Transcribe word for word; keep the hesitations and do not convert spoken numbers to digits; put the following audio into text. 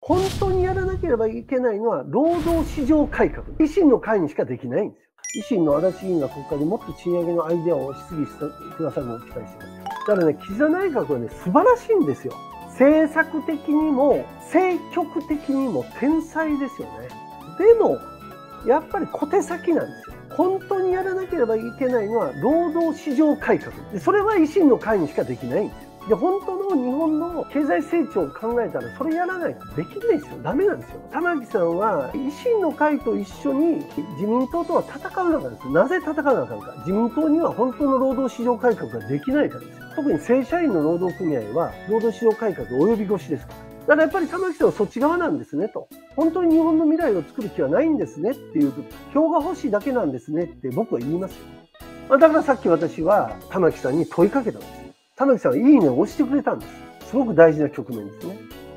本当にやらなければいけないのは労働市場改革。維新の会にしかできないんですよ。維新の足立議員が国会でもっと賃上げのアイデアを質疑してくださるのを期待してます。だからね、岸田内閣はね、素晴らしいんですよ。政策的にも政局的にも天才ですよね。でもやっぱり小手先なんですよ。本当にやらなければいけないのは労働市場改革で、それは維新の会にしかできないんですよ。で、本当の日本の経済成長を考えたらそれやらないとできないですよ。ダメなんですよ。玉木さんは維新の会と一緒に自民党とは戦わなかったんです。なぜ戦わなかったか。自民党には本当の労働市場改革ができないからですよ。特に正社員の労働組合は労働市場改革及び腰ですから。だからやっぱり玉木さんはそっち側なんですねと。本当に日本の未来を作る気はないんですねっていう、票が欲しいだけなんですねって僕は言いますよ。だからさっき私は玉木さんに問いかけたんです。玉木さんはいいねを押してくれたんです。すごく大事な局面ですね。